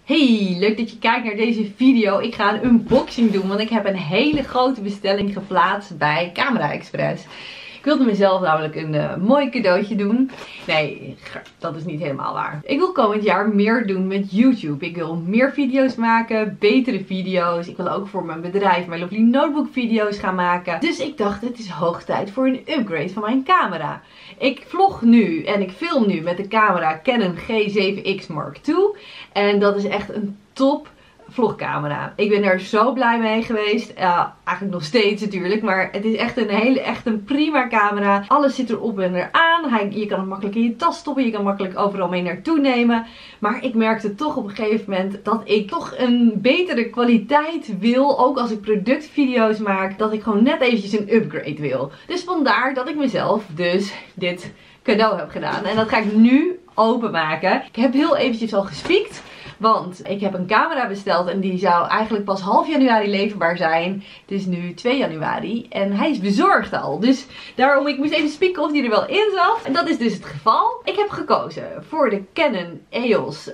Hey, leuk dat je kijkt naar deze video. Ik ga een unboxing doen, want ik heb een hele grote bestelling geplaatst bij Camera Express. Ik wilde mezelf namelijk een mooi cadeautje doen. Nee, dat is niet helemaal waar. Ik wil komend jaar meer doen met YouTube. Ik wil meer video's maken, betere video's. Ik wil ook voor mijn bedrijf mijn Lovely Notebook video's gaan maken. Dus ik dacht, het is hoog tijd voor een upgrade van mijn camera. Ik vlog nu en ik film nu met de camera Canon G7X Mark II. En dat is echt een top vlogcamera. Ik ben er zo blij mee geweest. Eigenlijk nog steeds natuurlijk. Maar het is echt een prima camera. Alles zit erop en eraan. Je kan het makkelijk in je tas stoppen. Je kan makkelijk overal mee naartoe nemen. Maar ik merkte toch op een gegeven moment dat ik toch een betere kwaliteit wil. Ook als ik productvideo's maak. Dat ik gewoon net eventjes een upgrade wil. Dus vandaar dat ik mezelf dus dit cadeau heb gedaan. En dat ga ik nu openmaken. Ik heb heel eventjes al gespiekt. Want ik heb een camera besteld en die zou eigenlijk pas half januari leverbaar zijn. Het is nu 2 januari en hij is bezorgd al. Dus daarom, ik moest even spieken of die er wel in zat. En dat is dus het geval. Ik heb gekozen voor de Canon EOS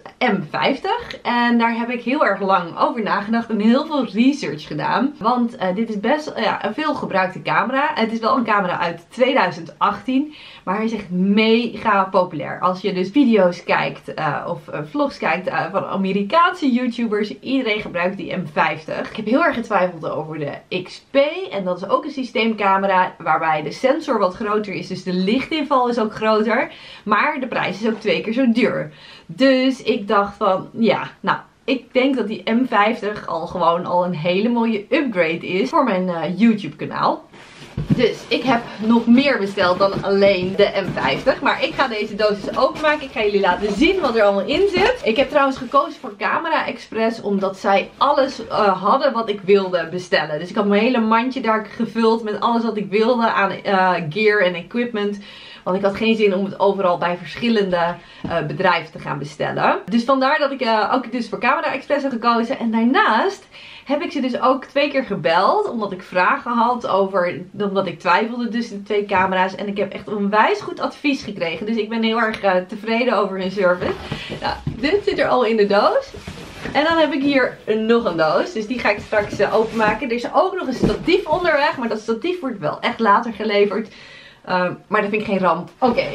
M50. En daar heb ik heel erg lang over nagedacht en heel veel research gedaan. Want dit is best een veel gebruikte camera. Het is wel een camera uit 2018. Maar hij is echt mega populair. Als je dus video's kijkt of vlogs kijkt van Amerikaanse YouTubers, iedereen gebruikt die M50. Ik heb heel erg getwijfeld over de XP. En dat is ook een systeemcamera waarbij de sensor wat groter is. Dus de lichtinval is ook groter. Maar de prijs is ook 2 keer zo duur. Dus ik dacht van, ja, nou, ik denk dat die M50 al een hele mooie upgrade is voor mijn YouTube kanaal. Dus ik heb nog meer besteld dan alleen de M50. Maar ik ga deze doos openmaken. Ik ga jullie laten zien wat er allemaal in zit. Ik heb trouwens gekozen voor Camera Express. Omdat zij alles hadden wat ik wilde bestellen. Dus ik had mijn hele mandje daar gevuld met alles wat ik wilde aan gear en equipment. Want ik had geen zin om het overal bij verschillende bedrijven te gaan bestellen. Dus vandaar dat ik ook dus voor Camera Express heb gekozen. En daarnaast heb ik ze dus ook 2 keer gebeld. Omdat ik vragen had omdat ik twijfelde tussen de 2 camera's. En ik heb echt onwijs goed advies gekregen. Dus ik ben heel erg tevreden over hun service. Nou, dit zit er al in de doos. En dan heb ik hier nog een doos. Dus die ga ik straks openmaken. Er is ook nog een statief onderweg. Maar dat statief wordt wel echt later geleverd. Maar dat vind ik geen ramp. Oké.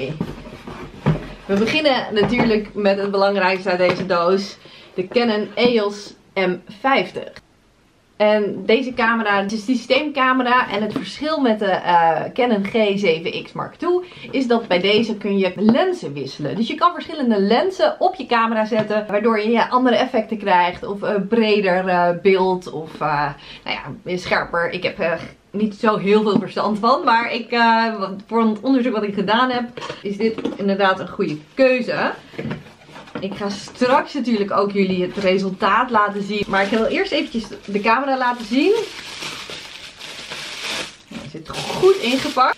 We beginnen natuurlijk met het belangrijkste uit deze doos. De Canon EOS M50. En deze camera is een systeemcamera. En het verschil met de Canon G7X Mark II is dat bij deze kun je lenzen wisselen. Dus je kan verschillende lenzen op je camera zetten. Waardoor je andere effecten krijgt. Of breder beeld. Of scherper. Ik heb niet zo heel veel verstand van. Maar voor het onderzoek wat ik gedaan heb, is dit inderdaad een goede keuze. Ik ga straks natuurlijk ook jullie het resultaat laten zien. Maar ik wil eerst eventjes de camera laten zien. Hij zit goed ingepakt.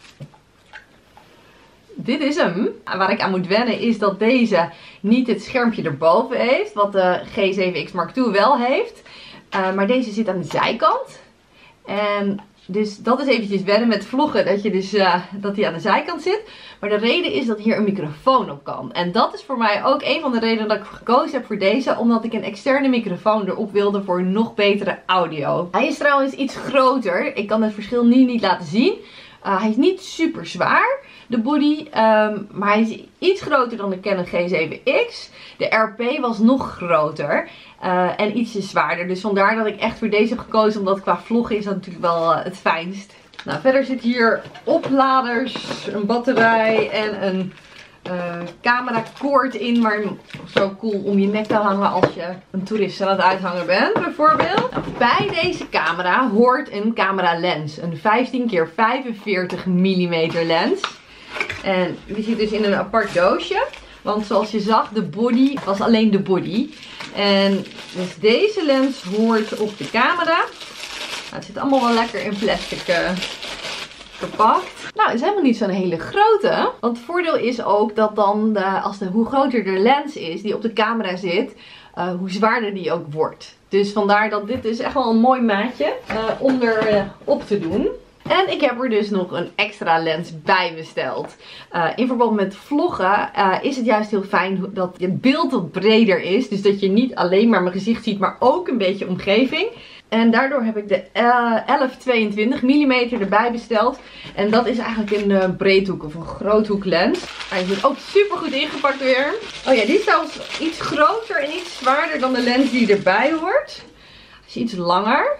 Dit is hem. Waar ik aan moet wennen is dat deze niet het schermpje erboven heeft. Wat de G7X Mark II wel heeft. Maar deze zit aan de zijkant. En dus dat is eventjes wennen met vloggen, dat hij aan de zijkant zit. Maar de reden is dat hier een microfoon op kan. En dat is voor mij ook een van de redenen dat ik gekozen heb voor deze. Omdat ik een externe microfoon erop wilde voor nog betere audio. Hij is trouwens iets groter. Ik kan het verschil nu niet laten zien. Hij is niet super zwaar, de body. Maar hij is iets groter dan de Canon G7X. De RP was nog groter. En ietsje zwaarder. Dus vandaar dat ik echt voor deze heb gekozen. Omdat qua vloggen is dat natuurlijk wel het fijnst. Nou, verder zit hier opladers, een batterij en een camerakoord in. Maar zo cool om je nek te hangen als je een toerist aan het uithangen bent, bijvoorbeeld. Nou, bij deze camera hoort een camera lens. Een 15x45 mm lens. En die zit dus in een apart doosje. Want zoals je zag, de body was alleen de body. En dus deze lens hoort op de camera. Nou, het zit allemaal wel lekker in plastic verpakt. Nou, het is helemaal niet zo'n hele grote. Want het voordeel is ook dat dan, hoe groter de lens is die op de camera zit, hoe zwaarder die ook wordt. Dus vandaar dat dit is echt wel een mooi maatje om erop te doen. En ik heb er dus nog een extra lens bij besteld. In verband met vloggen is het juist heel fijn dat het beeld wat breder is. Dus dat je niet alleen maar mijn gezicht ziet, maar ook een beetje omgeving. En daardoor heb ik de 11-22 mm erbij besteld. En dat is eigenlijk een breedhoek of een groothoek lens. Hij zit ook super goed ingepakt weer. Oh ja, die is zelfs iets groter en iets zwaarder dan de lens die erbij hoort. Hij is iets langer.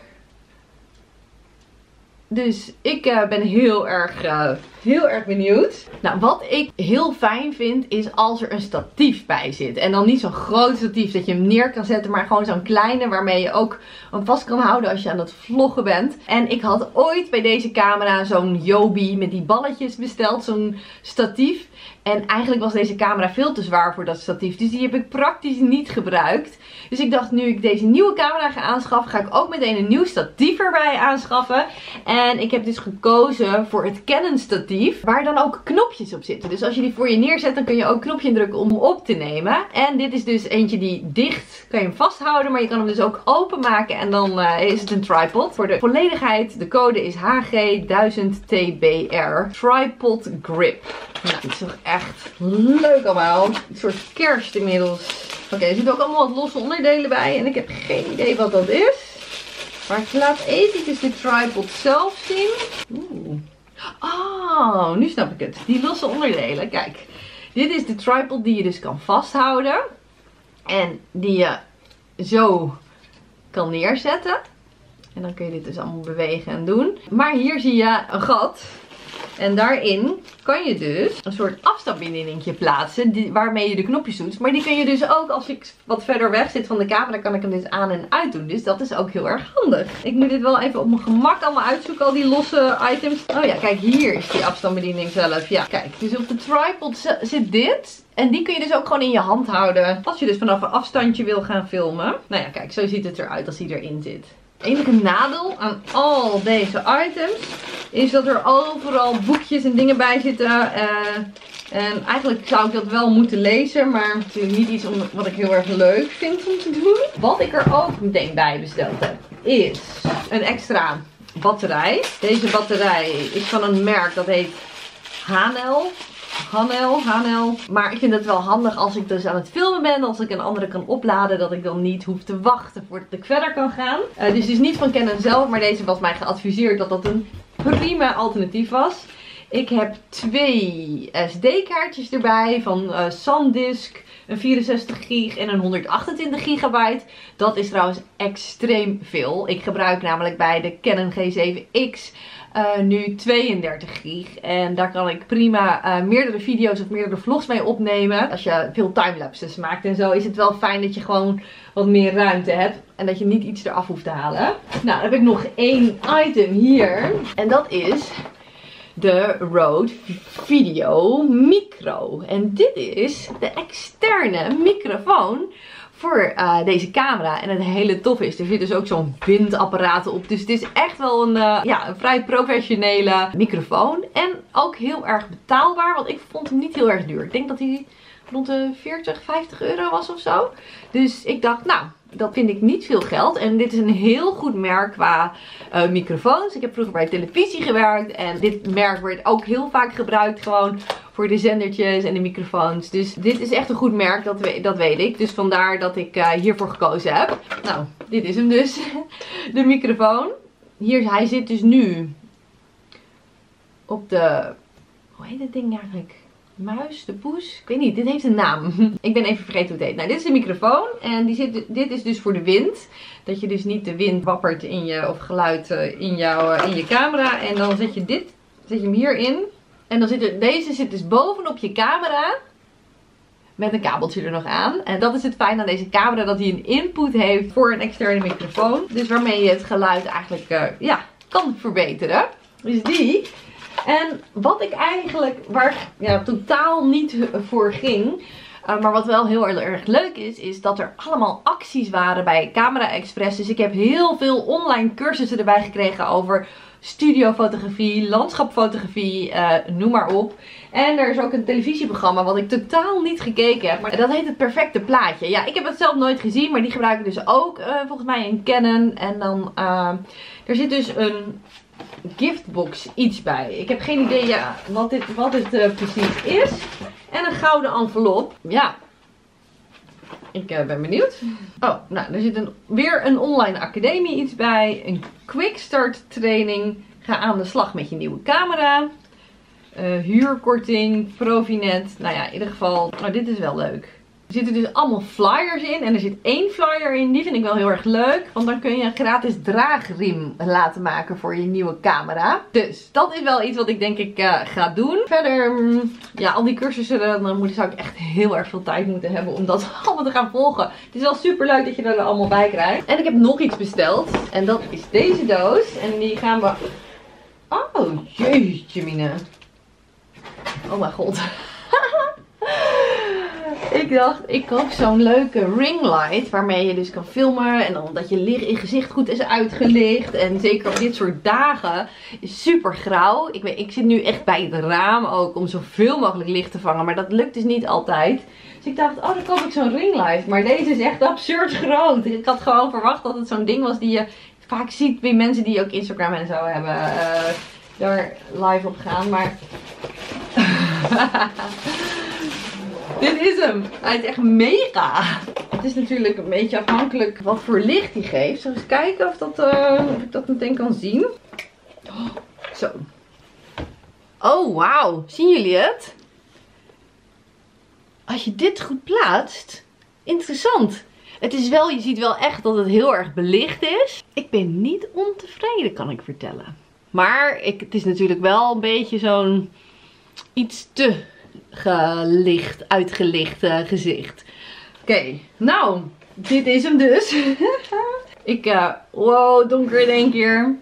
Dus ik ben heel erg benieuwd. Nou, wat ik heel fijn vind is als er een statief bij zit. En dan niet zo'n groot statief dat je hem neer kan zetten, maar gewoon zo'n kleine waarmee je ook hem vast kan houden als je aan het vloggen bent. En ik had ooit bij deze camera zo'n Joby met die balletjes besteld, zo'n statief. En eigenlijk was deze camera veel te zwaar voor dat statief. Dus die heb ik praktisch niet gebruikt. Dus ik dacht, nu ik deze nieuwe camera ga aanschaffen, ga ik ook meteen een nieuw statief erbij aanschaffen. En ik heb dus gekozen voor het Canon statief, waar dan ook knopjes op zitten. Dus als je die voor je neerzet, dan kun je ook een knopje indrukken om hem op te nemen. En dit is dus eentje die dicht, kan je hem vasthouden, maar je kan hem dus ook openmaken. En dan is het een tripod. Voor de volledigheid, de code is HG1000TBR. Tripod Grip. Nou, dit is toch echt leuk allemaal. Een soort kerst inmiddels. Oké, er zitten ook allemaal wat losse onderdelen bij. En ik heb geen idee wat dat is. Maar ik laat eventjes de tripod zelf zien. Oeh. Oh, nu snap ik het. Die losse onderdelen. Kijk, dit is de tripod die je dus kan vasthouden. En die je zo kan neerzetten. En dan kun je dit dus allemaal bewegen en doen. Maar hier zie je een gat. En daarin kan je dus een soort afstandsbedieningje plaatsen waarmee je de knopjes doet. Maar die kun je dus ook, als ik wat verder weg zit van de camera, kan ik hem dus aan en uit doen. Dus dat is ook heel erg handig. Ik moet dit wel even op mijn gemak allemaal uitzoeken, al die losse items. Oh ja, kijk, hier is die afstandsbediening zelf. Ja, kijk, dus op de tripod zit dit. En die kun je dus ook gewoon in je hand houden als je dus vanaf een afstandje wil gaan filmen. Nou ja, kijk, zo ziet het eruit als hij erin zit. Het enige nadeel aan al deze items is dat er overal boekjes en dingen bij zitten. En eigenlijk zou ik dat wel moeten lezen, maar natuurlijk niet iets wat ik heel erg leuk vind om te doen. Wat ik er ook meteen bij besteld heb, is een extra batterij. Deze batterij is van een merk dat heet Hanel. Maar ik vind het wel handig als ik dus aan het filmen ben, als ik een andere kan opladen, dat ik dan niet hoef te wachten voordat ik verder kan gaan. Dus het is niet van Canon zelf, maar deze was mij geadviseerd dat dat een prima alternatief was. Ik heb 2 SD-kaartjes erbij van SanDisk, een 64 gig en een 128 gigabyte. Dat is trouwens extreem veel. Ik gebruik namelijk bij de Canon G7X nu 32 gig. En daar kan ik prima meerdere video's of meerdere vlogs mee opnemen. Als je veel timelapses maakt en zo, is het wel fijn dat je gewoon wat meer ruimte hebt. En dat je niet iets eraf hoeft te halen. Nou, dan heb ik nog 1 item hier. En dat is de Rode Video Micro. En dit is de externe microfoon voor deze camera. En het hele tof is, er zit dus ook zo'n windapparaat op. Dus het is echt wel een vrij professionele microfoon. En ook heel erg betaalbaar, want ik vond hem niet heel erg duur. Ik denk dat hij rond de 40, 50 euro was of zo. Dus ik dacht, nou, dat vind ik niet veel geld. En dit is een heel goed merk qua microfoons. Ik heb vroeger bij televisie gewerkt. En dit merk wordt ook heel vaak gebruikt gewoon voor de zendertjes en de microfoons. Dus dit is echt een goed merk, dat weet ik. Dus vandaar dat ik hiervoor gekozen heb. Nou, dit is hem dus. De microfoon. Hij zit dus nu op de... Hoe heet dat ding eigenlijk? Muis, de poes? Ik weet niet, dit heeft een naam. Ik ben even vergeten hoe het heet. Nou, dit is de microfoon en dit is dus voor de wind. Dat je dus niet de wind wappert in je, of geluid in je camera. En dan zet je hem hierin. En dan deze zit dus bovenop je camera. Met een kabeltje er nog aan. En dat is het fijn aan deze camera, dat hij een input heeft voor een externe microfoon. Dus waarmee je het geluid eigenlijk kan verbeteren. Dus die. En wat ik eigenlijk, waar totaal niet voor ging, maar wat wel heel erg leuk is dat er allemaal acties waren bij Camera Express. Dus ik heb heel veel online cursussen erbij gekregen over studiofotografie, landschapfotografie, noem maar op. En er is ook een televisieprogramma wat ik totaal niet gekeken heb, maar dat heet Het Perfecte Plaatje. Ja, ik heb het zelf nooit gezien, maar die gebruik ik dus ook volgens mij in Canon. En dan, er zit dus een giftbox iets bij. Ik heb geen idee wat dit precies is. En een gouden envelop. Ja. Ik ben benieuwd. Oh, nou, er zit weer een online academie iets bij. Een quick start training. Ga aan de slag met je nieuwe camera. Huurkorting, Profinet. Nou ja, in ieder geval. Oh, dit is wel leuk. Er zitten dus allemaal flyers in. En er zit één flyer in. Die vind ik wel heel erg leuk. Want dan kun je een gratis draagriem laten maken voor je nieuwe camera. Dus dat is wel iets wat ik denk ik ga doen. Verder, ja, al die cursussen. Dan zou ik echt heel erg veel tijd moeten hebben om dat allemaal te gaan volgen. Het is wel super leuk dat je er allemaal bij krijgt. En ik heb nog iets besteld. En dat is deze doos. En die gaan we... Oh, jeetje mine. Oh mijn god. Ik dacht, ik koop zo'n leuke ringlight waarmee je dus kan filmen. En dan dat je gezicht goed is uitgelicht. En zeker op dit soort dagen is super grauw. Ik zit nu echt bij het raam ook om zoveel mogelijk licht te vangen. Maar dat lukt dus niet altijd. Dus ik dacht, oh, dan koop ik zo'n ringlight. Maar deze is echt absurd groot. Ik had gewoon verwacht dat het zo'n ding was die je vaak ziet bij mensen die ook Instagram en zo hebben. Daar live op gaan. Maar... Dit is hem. Hij is echt mega. Het is natuurlijk een beetje afhankelijk wat voor licht hij geeft. Zullen we eens kijken of ik dat meteen kan zien. Oh, zo. Oh, wauw. Zien jullie het? Als je dit goed plaatst. Interessant. Het is wel, je ziet wel echt dat het heel erg belicht is. Ik ben niet ontevreden, kan ik vertellen. Maar het is natuurlijk wel een beetje zo'n iets te... uitgelicht gezicht. Oké, nou, dit is hem dus. Wow, donker in één keer.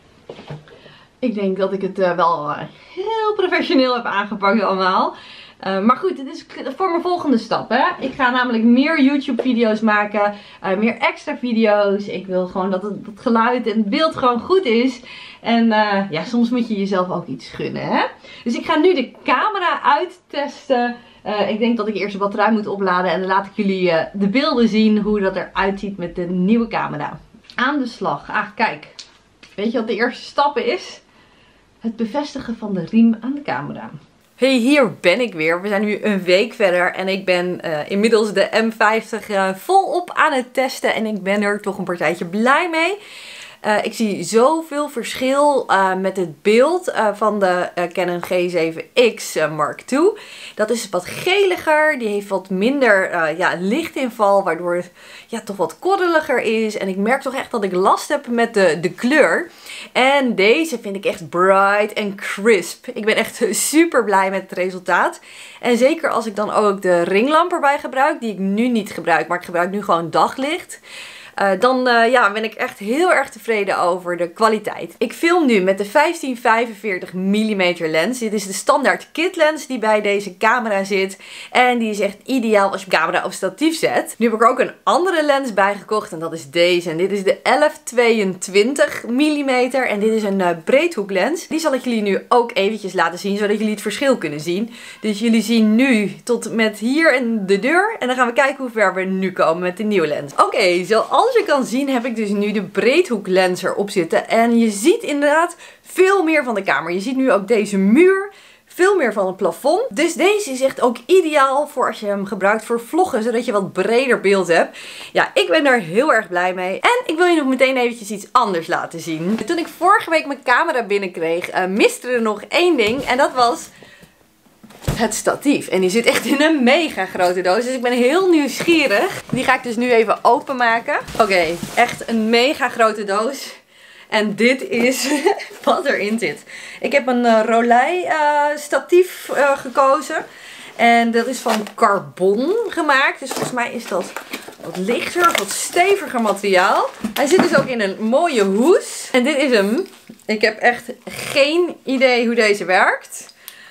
Ik denk dat ik het wel heel professioneel heb aangepakt allemaal. Maar goed, het is voor mijn volgende stap, hè. Ik ga namelijk meer YouTube video's maken. Meer extra video's. Ik wil gewoon dat het geluid en het beeld gewoon goed is. En ja, soms moet je jezelf ook iets gunnen, hè. Dus ik ga nu de camera uittesten. Ik denk dat ik eerst de batterij moet opladen. En dan laat ik jullie de beelden zien hoe dat eruit ziet met de nieuwe camera. Aan de slag. Ah, kijk. Weet je wat de eerste stap is? Het bevestigen van de riem aan de camera. Hey, hier ben ik weer. We zijn nu een week verder en ik ben inmiddels de M50 volop aan het testen. En ik ben er toch een partijtje blij mee. Ik zie zoveel verschil met het beeld van de Canon G7X Mark II. Dat is wat geliger, die heeft wat minder lichtinval, waardoor het toch wat koddeliger is. En ik merk toch echt dat ik last heb met de kleur. En deze vind ik echt bright en crisp. Ik ben echt super blij met het resultaat. En zeker als ik dan ook de ringlamp erbij gebruik, die ik nu niet gebruik, maar ik gebruik nu gewoon daglicht. Dan ben ik echt heel erg tevreden over de kwaliteit. Ik film nu met de 15-45 mm lens. Dit is de standaard kit lens die bij deze camera zit. En die is echt ideaal als je camera op statief zet. Nu heb ik er ook een andere lens bij gekocht en dat is deze. En dit is de 11-22 mm en dit is een breedhoeklens. Die zal ik jullie nu ook eventjes laten zien, zodat jullie het verschil kunnen zien. Dus jullie zien nu tot met hier in de deur. En dan gaan we kijken hoe ver we nu komen met de nieuwe lens. Oké, zoals je kan zien heb ik dus nu de breedhoeklens erop zitten. En je ziet inderdaad veel meer van de kamer. Je ziet nu ook deze muur. Veel meer van het plafond. Dus deze is echt ook ideaal voor als je hem gebruikt voor vloggen. Zodat je wat breder beeld hebt. Ja, ik ben daar heel erg blij mee. En ik wil je nog meteen eventjes iets anders laten zien. Toen ik vorige week mijn camera binnenkreeg, miste er nog één ding. En dat was het statief. En die zit echt in een mega grote doos. Dus ik ben heel nieuwsgierig. Die ga ik dus nu even openmaken. Oké, echt een mega grote doos. En dit is wat erin zit. Ik heb een Rolei statief gekozen. En dat is van carbon gemaakt. Dus volgens mij is dat wat lichter, wat steviger materiaal. Hij zit dus ook in een mooie hoes. En dit is hem. Ik heb echt geen idee hoe deze werkt.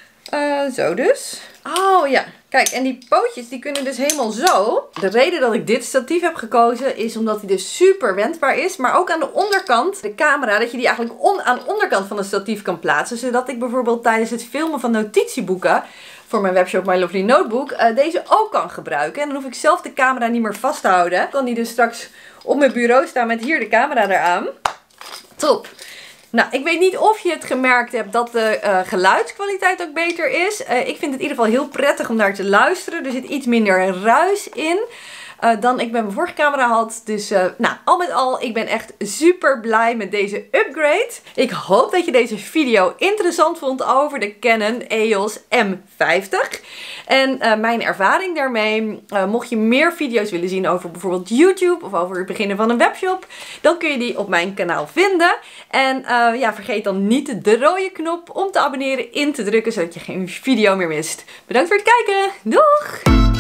Zo dus. Oh ja, kijk, en die pootjes die kunnen dus helemaal zo. De reden dat ik dit statief heb gekozen is omdat hij dus super wendbaar is. Maar ook aan de onderkant, de camera, dat je die eigenlijk aan de onderkant van het statief kan plaatsen. Zodat ik bijvoorbeeld tijdens het filmen van notitieboeken voor mijn webshop My Lovely Notebook deze ook kan gebruiken. En dan hoef ik zelf de camera niet meer vast te houden. Dan kan die dus straks op mijn bureau staan met hier de camera eraan. Top. Nou, ik weet niet of je het gemerkt hebt dat de geluidskwaliteit ook beter is. Ik vind het in ieder geval heel prettig om naar te luisteren. Er zit iets minder ruis in dan ik met mijn vorige camera had. Dus nou, al met al, ik ben echt super blij met deze upgrade. Ik hoop dat je deze video interessant vond over de Canon EOS M50. En mijn ervaring daarmee. Mocht je meer video's willen zien over bijvoorbeeld YouTube of over het beginnen van een webshop, dan kun je die op mijn kanaal vinden. En ja, vergeet dan niet de rode knop om te abonneren in te drukken, zodat je geen video meer mist. Bedankt voor het kijken. Doeg!